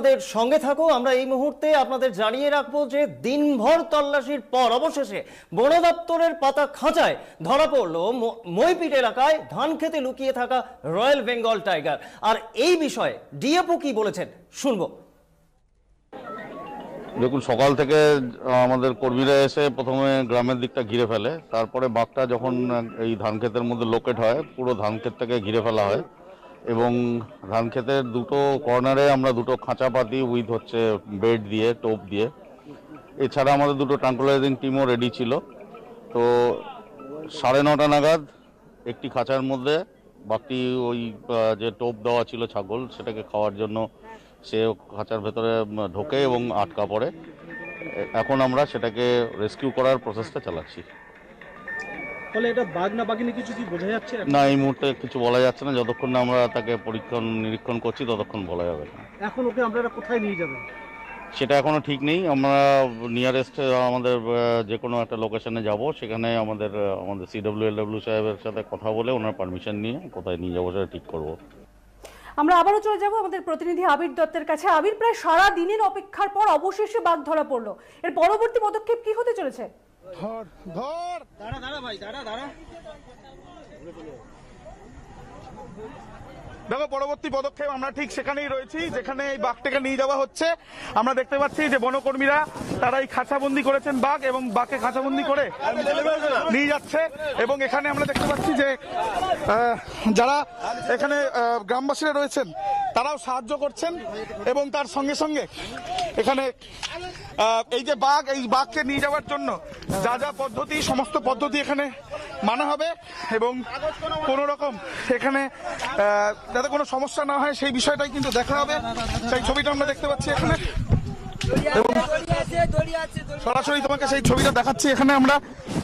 আমাদের সঙ্গে থাকো। আমরা এই মুহূর্তে আপনাদের জানিয়ে রাখবো যে দিনভর তল্লাশির পর অবশেষে বন দপ্তরের পাতা খাঁচায় ধরা পড়ল মইপিট এলাকায় ধান খেতে লুকিয়ে থাকা রয়্যাল বেঙ্গল টাইগার। আর এই বিষয়ে ডিএফও কি বলেছেন শুনবো। দেখুন, সকাল থেকে আমাদের কর্মীরা এসে প্রথমে গ্রামের দিকটা ঘিরে ফেলে, তারপরে বাঘটা যখন এই ধান ক্ষেতের মধ্যে লোকেট হয় পুরো ধান ক্ষেতটাকে ঘিরে ফেলা হয় এবং ধান ক্ষেতের দুটো কর্নারে আমরা দুটো খাঁচা পাতি উইথ হচ্ছে বেড দিয়ে টোপ দিয়ে, এছাড়া আমাদের দুটো ট্রাঙ্কুলাইজিং টিমও রেডি ছিল। তো 9:30 নাগাদ একটি খাঁচার মধ্যে বাঘটি ওই যে টোপ দেওয়া ছিল ছাগল সেটাকে খাওয়ার জন্য সে খাঁচার ভেতরে ঢোকে এবং আটকা পড়ে। এখন আমরা সেটাকে রেস্কিউ করার প্রসেসটা চালাচ্ছি। ফলে এটা বাঘ না বাঘিনী কিছু কি বোঝা যাচ্ছে না, এই মুহূর্তে কিছু বলা যাচ্ছে না, যতক্ষণ না আমরা তাকে নিরীক্ষণ করছি ততক্ষণ বলা যাবে না। এখন ওকে আপনারা কোথায় নিয়ে যাবেন সেটা এখনো ঠিক নেই। আমরা নিয়ারেস্ট আমাদের যে কোনো একটা লোকেশনে যাব, সেখানে আমাদের CWLW সাহেবের সাথে কথা বলে ওনার পারমিশন নিয়ে কোথায় নিয়ে যাবো সেটা ঠিক করবো। আমরা আবারও চলে যাব আমাদের প্রতিনিধি আবির দত্তের কাছে। আবির, প্রায় সারা দিনের অপেক্ষার পর অবশেষে বাঘ ধরা পড়লো, এর পরবর্তী পদক্ষেপ কি হতে চলেছে? দেখো, পরবর্তী পদক্ষেপ আমরা ঠিক সেখানেই রয়েছি যেখানে এই বাঘটাকে নিয়ে যাওয়া হচ্ছে। আমরা দেখতে পাচ্ছি যে বনকর্মীরা তারা এই খাঁচাবন্দি করেছেন বাঘ এবং বাঘকে খাঁচাবন্দি করে নিয়ে যাচ্ছে এবং এখানে আমরা দেখতে পাচ্ছি যে যারা এখানে গ্রামবাসীরা রয়েছেন তারাও সাহায্য করছেন এবং তার সঙ্গে সঙ্গে এখানে এই যে এই বাঘকে নিয়ে যাওয়ার জন্য যা যা পদ্ধতি সমস্ত পদ্ধতি এখানে মানা হবে এবং কোনো রকম এখানে যাতে কোনো সমস্যা না হয় সেই বিষয়টাই কিন্তু দেখা হবে। সেই ছবিটা আমরা দেখতে পাচ্ছি এখানে এবং সরাসরি তোমাকে সেই ছবিটা দেখাচ্ছি এখানে আমরা।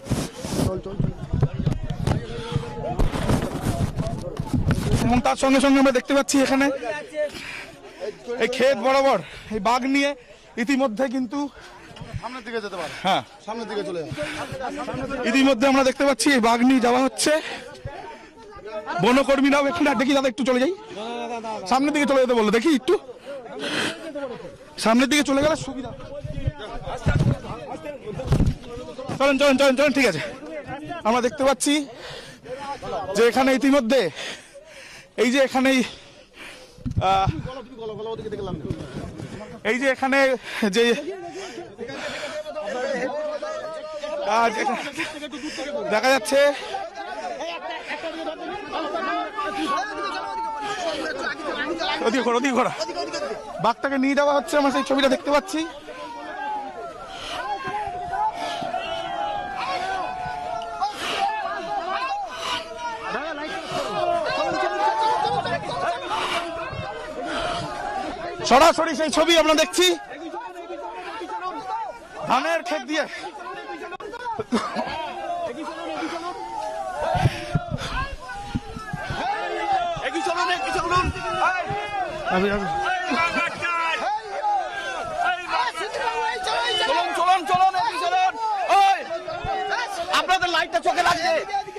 এবং তার সঙ্গে সঙ্গে আমরা দেখতে পাচ্ছি এখানে এই ক্ষেত বরাবর এই বাঘ নিয়ে ইতিমধ্যে কিন্তু সামনের দিকে যেতে পারে। হ্যাঁ, সামনের দিকে চলে যাবে। ইতিমধ্যে আমরা দেখতে পাচ্ছি এই বাঘ নিয়ে যাওয়া হচ্ছে। বনকর্মীরাও এখানে দেখি দাদা একটু চলে যাই, সামনের দিকে চলে যেতে বললো, দেখি একটু সামনের দিকে চলে গেলে সুবিধা। চলেন চলেন চলেন চলেন, ঠিক আছে। আমরা দেখতে পাচ্ছি যে এখানে ইতিমধ্যে এই যে এখানে এখানে যে দেখা যাচ্ছে বাঘটাকে নিয়ে যাওয়া হচ্ছে, আমরা সেই ছবিটা দেখতে পাচ্ছি। সরাসরি সেই ছবি আমরা দেখছি ধানের ক্ষেত দিয়ে। আপনাদের লাইটটা চোখে লাগছে।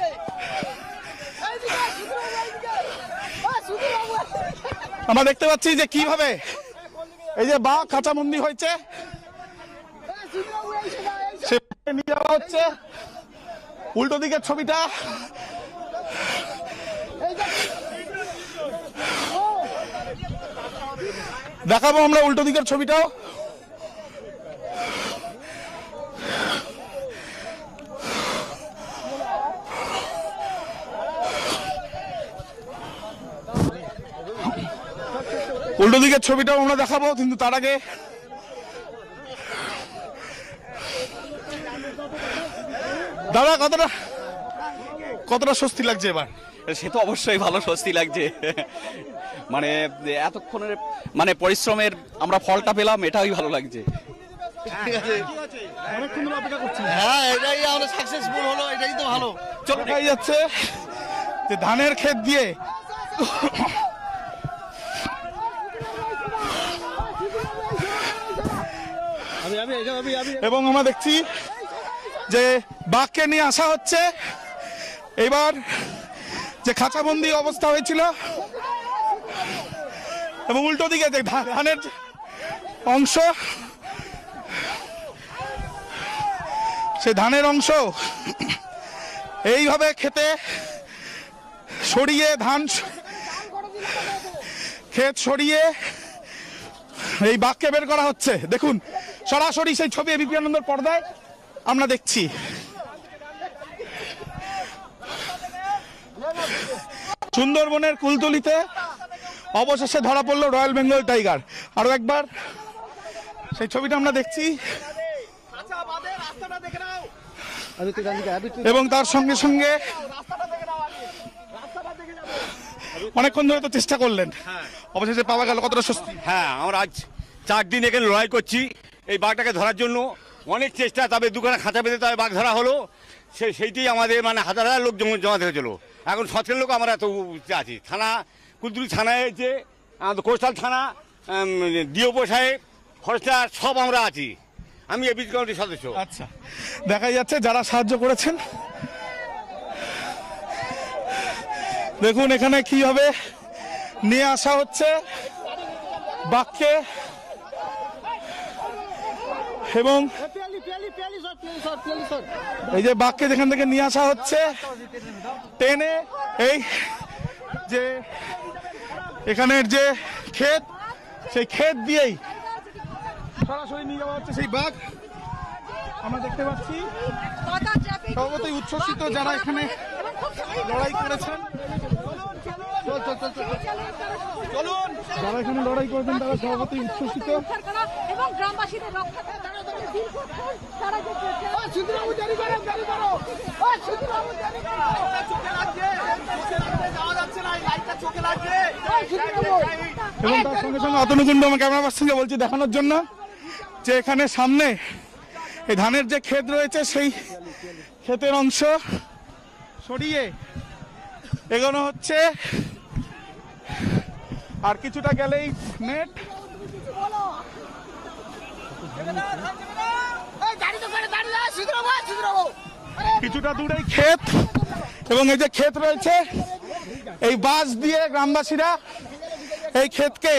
আমরা দেখতে পাচ্ছি যে কিভাবে এই যে বাঘ খাঁচাবন্দি হয়েছে নিয়ে যাওয়া হচ্ছে। উল্টো দিকের ছবিটা দেখাবো আমরা, উল্টো দিকের ছবিটাও। উল্টো দিকের ছবিটাও আমরা দেখাবো, কিন্তু তার আগে দাদা কতটা স্বস্তি লাগছে এবার? সে তো অবশ্যই ভালো স্বস্তি লাগছে, মানে এতক্ষণের মানে পরিশ্রমের আমরা ফলটা পেলাম, এটাই ভালো লাগছে। হ্যাঁ, এটাই আমরা সাকসেসফুল হলো, এটাই তো ভালো। চলো, খাই যাচ্ছে যে ধানের ক্ষেত দিয়ে এবং আমরা দেখছি যে বাঘকে নিয়ে আসা হচ্ছে। এবার যে খাঁচাবন্দি অবস্থা হয়েছিল এবং উল্টো দিকে ধানের অংশ, সে ধানের অংশ এইভাবে খেতে সরিয়ে, ধান ক্ষেত সরিয়ে এই বাঘকে বের করা হচ্ছে। দেখুন সরাসরি সেই ছবি এবিপি আনন্দের পর্দায় আমরা দেখছি। সুন্দরবনের কুলতলিতে অবশেষে ধরা পড়লো রয়্যাল বেঙ্গল টাইগার। আরো একবার সেই ছবিটা আমরা দেখছি এবং তার সঙ্গে সঙ্গে অনেকক্ষণ ধরে তো চেষ্টা করলেন, অবশেষে পাওয়া গেল, কতটা স্বস্তি? হ্যাঁ, আমরা আজ 4 দিন এখানে লড়াই করছি এই বাঘটাকে ধরার জন্য, অনেক চেষ্টা, তবে দুখানা খাঁচা বেঁধে তবে বাঘ ধরা হলো। সেইটি আমাদের মানে হাজার হাজার লোক জমাতে হয়েছিল। এখন 6 লোক আমরা এত আছি। থানা কুলতলি থানায় হয়েছে, আমাদের কোস্টাল থানা, ডিওপো সাহেব, ফরেস্টার সব আমরা আছি। আমি এবিপি কমিটির সদস্য। আচ্ছা, দেখা যাচ্ছে যারা সাহায্য করেছেন, দেখুন এখানে কিভাবে নিয়ে আসা হচ্ছে বাঘকে, এবং এই যে বাঘকে যেখান থেকে নিয়ে আসা হচ্ছে টেনে, এই যে এখানের যে ক্ষেত, সেই ক্ষেত দিয়েই সরাসরি নিয়ে যাওয়া হচ্ছে সেই বাঘ। আমরা দেখতে পাচ্ছি সর্বতই উচ্ছ্বসিত যারা এখানে লড়াই করেছেন, যারা এখানে লড়াই করেছেন তারা সর্বতই উচ্ছ্বসিত। এবং গ্রামবাসীদের রক্ষা এবং তার সঙ্গে সঙ্গে অতনুকুণ্ড আমার ক্যামেরা পার্সনকে বলছি দেখানোর জন্য যে এখানে সামনে এই ধানের যে ক্ষেত রয়েছে সেই ক্ষেতের অংশ সরিয়ে এগোনো হচ্ছে। আর কিছুটা গেলেই নেট, কিছুটা দূরেই ক্ষেত, এবং এই যে ক্ষেত রয়েছে এই বাঁশ দিয়ে গ্রামবাসীরা এই ক্ষেতকে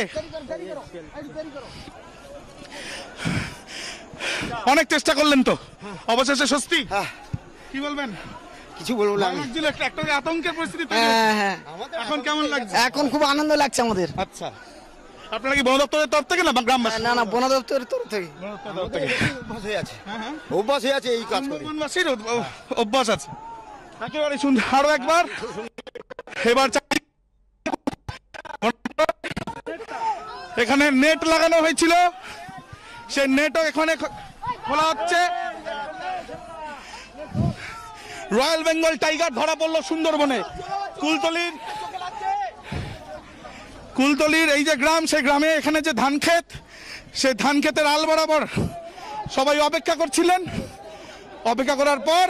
অনেক চেষ্টা করলেন, তো অবশেষে স্বস্তি? কি বলবেন? কিছু বলবো না, একটা আতঙ্কের পরিস্থিতি তৈরি হ্যাঁ, এখন কেমন লাগছে? এখন খুব আনন্দ লাগছে আমাদের। আচ্ছা, আপনারা কি বন দপ্তরের তরফ থেকে না গ্রামবাসী? না না, বন দপ্তরের তরফ থেকে। অভ্যাস হয়ে আছে এই কাজ করে, বনবাসীর অভ্যাস আছে। একেবারে সুন্দর। আরো একবার, এবার এখানে নেট লাগানো হয়েছিল, সেই নেটও এখানে খোলা হচ্ছে। রয়্যাল বেঙ্গল টাইগার ধরা পড়লো সুন্দরবনে। কুলতলির এই যে গ্রাম, সেই গ্রামে এখানে যে ধান ক্ষেত, সেই ধান ক্ষেতের আল বরাবর সবাই অপেক্ষা করছিলেন। অপেক্ষা করার পর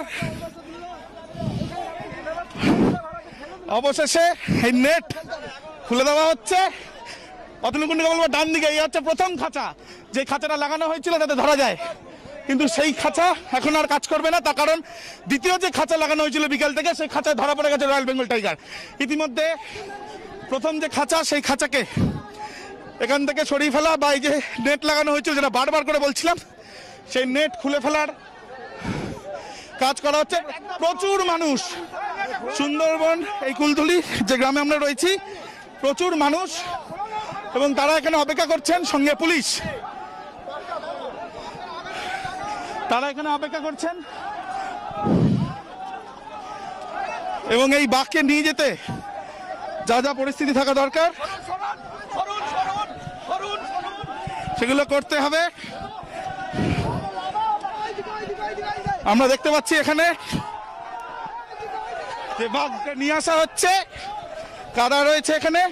অবশেষে এই নেট খুলে দেওয়া হচ্ছে। অতনুকুণ্ডকে বলবো ডান দিকে, এই হচ্ছে প্রথম খাঁচা, যে খাঁচাটা লাগানো হয়েছিল যাতে ধরা যায়, কিন্তু সেই খাঁচা এখন আর কাজ করবে না। তার কারণ দ্বিতীয় যে খাঁচা লাগানো হয়েছিল বিকেল থেকে, সেই খাঁচায় ধরা পড়ে গেছে রয়্যাল বেঙ্গল টাইগার। ইতিমধ্যে প্রথম যে খাঁচা, সেই খাঁচাকে এখান থেকে সরিয়ে ফেলা, বা এই যে নেট লাগানো হয়েছিল যেটা বারবার করে বলছিলাম, সেই নেট খুলে ফেলার কাজ করা হচ্ছে। প্রচুর মানুষ, সুন্দরবন এই কুলতলি যে গ্রামে আমরা রয়েছি, প্রচুর মানুষ, এবং তারা এখানে অপেক্ষা করছেন। সঙ্গে পুলিশ, তারা এখানে অপেক্ষা করছেন, এবং এই বাঘকে নিয়ে যেতে যা যা পরিস্থিতি থাকা দরকার সেগুলো করতে হবে। আমরা দেখতে পাচ্ছি এখানে যে বাঘকে নিয়ে আসা হচ্ছে, কারা রয়েছে এখানে,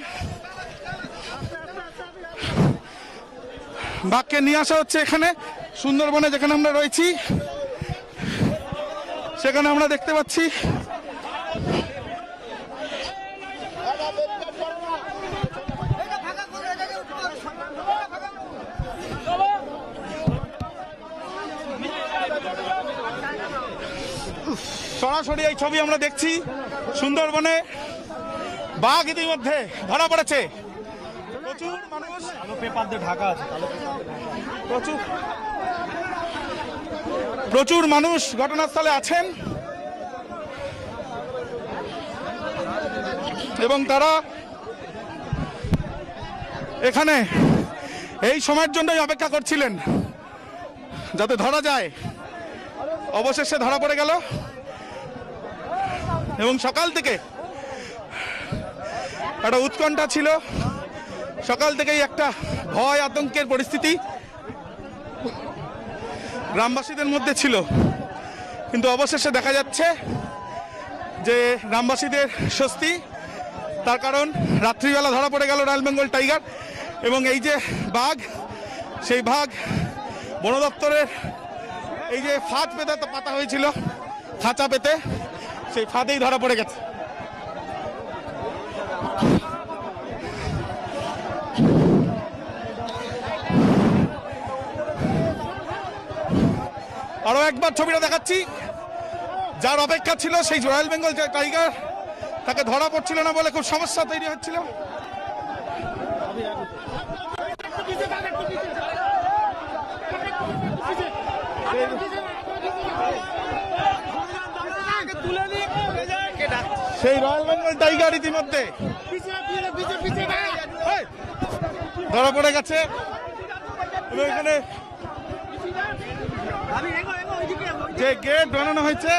বাঘকে নিয়ে আসা হচ্ছে এখানে সুন্দরবনে যেখানে আমরা রয়েছি, সেখানে আমরা দেখতে পাচ্ছি সরাসরি এই ছবি আমরা দেখছি। সুন্দরবনে বাঘ ইতিমধ্যে ধরা পড়েছে। প্রচুর মানুষ, পেপার দিয়ে ঢাকা আছে, প্রচুর মানুষ ঘটনাস্থলে আছেন এবং তারা এখানে এই সময়ের জন্যই অপেক্ষা করছিলেন যাতে ধরা যায়। অবশেষে ধরা পড়ে গেল এবং সকাল থেকে একটা উৎকণ্ঠা ছিল, সকাল থেকেই একটা ভয় আতঙ্কের পরিস্থিতি গ্রামবাসীদের মধ্যে ছিল, কিন্তু অবশেষে দেখা যাচ্ছে যে গ্রামবাসীদের স্বস্তি। তার কারণ রাত্রিবেলা ধরা পড়ে গেল রয়্যাল বেঙ্গল টাইগার এবং এই যে বাঘ, সেই বাঘ বন দপ্তরের এই যে ফাঁদ পেতে পাতা হয়েছিল, খাঁচা পেতে, সেই ফাঁদেই ধরা পড়ে গেছে। আরো একবার ছবিটা দেখাচ্ছি, যার অপেক্ষা ছিল সেই রয়্যাল বেঙ্গল টাইগার, তাকে ধরা পড়ছিল না বলে খুব সমস্যা তৈরি হচ্ছিল। সেই রয়্যাল বেঙ্গল টাইগার ইতিমধ্যে ধরা পড়ে গেছে এবং এখানে যে গেট বানানো হয়েছে,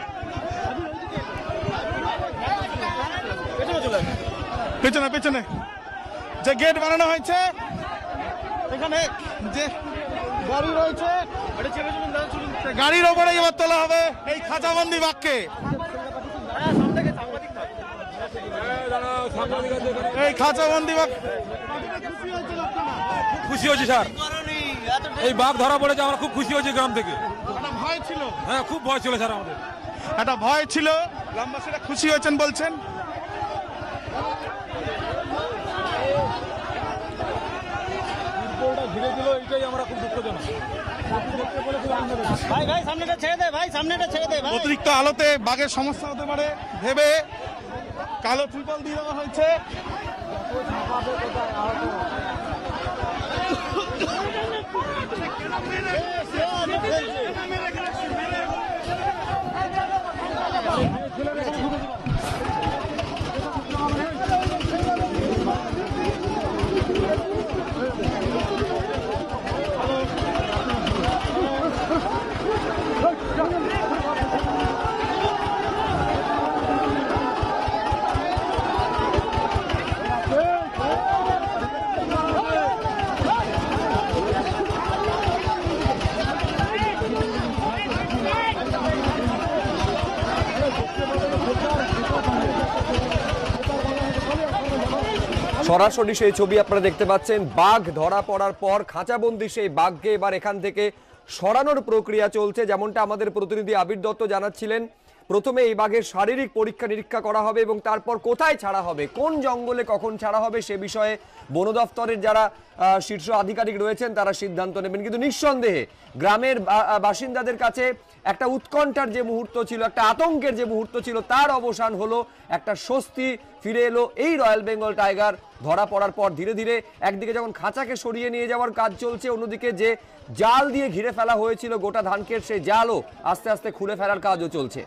পেছনে পেছনে যে গেট বানানো হয়েছে, এখানে যে গাড়ি রয়েছে, গাড়ির ওপরে এবার তোলা হবে এই খাঁচাবন্দি বাঘকে। এই খাঁচাবন্দি বাঘ খুশি হয়েছি স্যার, এই বাঘ ধরা পড়েছে, আমরা খুব খুশি হয়েছি। গ্রাম থেকে ভয় ছিল, হ্যাঁ খুব ভয় ছিল স্যার, আমাদের একটা ভয় ছিল, গ্রামবাসীরা খুশি হয়েছেন বলছেন। ঘিরে দিল, এইটাই আমরা খুব দুঃখজনক। অতিরিক্ত আলোতে বাঘের সমস্যা হতে পারে ভেবে কালো ত্রিপল দিয়ে দেওয়া হয়েছে। সরাসরি সেই ছবি আপনারা দেখতে পাচ্ছেন। বাঘ ধরা পড়ার পর খাঁচাবন্দি সেই বাঘকে এবার এখান থেকে সরানোর প্রক্রিয়া চলছে। যেমনটা আমাদের প্রতিনিধি আবির দত্ত জানাচ্ছিলেন, প্রথমে এই বাঘের শারীরিক পরীক্ষা নিরীক্ষা করা হবে এবং তারপর কোথায় ছাড়া হবে, কোন জঙ্গলে কখন ছাড়া হবে সে বিষয়ে বন দপ্তরের যারা শীর্ষ আধিকারিক রয়েছেন তারা সিদ্ধান্ত নেবেন। কিন্তু নিঃসন্দেহে গ্রামের বাসিন্দাদের কাছে একটা উৎকণ্ঠার যে মুহূর্ত ছিল, একটা আতঙ্কের যে মুহূর্ত ছিল, তার অবসান হলো, একটা স্বস্তি ফিরে এলো। এই রয়্যাল বেঙ্গল টাইগার ধরা পড়ার পর ধীরে ধীরে একদিকে যখন খাঁচাকে সরিয়ে নিয়ে যাওয়ার কাজ চলছে, অন্যদিকে যে জাল দিয়ে ঘিরে ফেলা হয়েছিল গোটা ধানক্ষেত, সেই জালও আস্তে আস্তে খুলে ফেলার কাজও চলছে।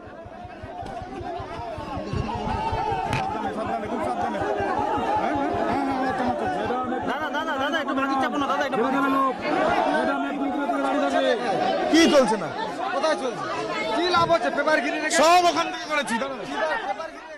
কি চলছে না, কোথায় চলছে, কি লাভ হচ্ছে, পেপার গিরি সব ওখান থেকে করেছি।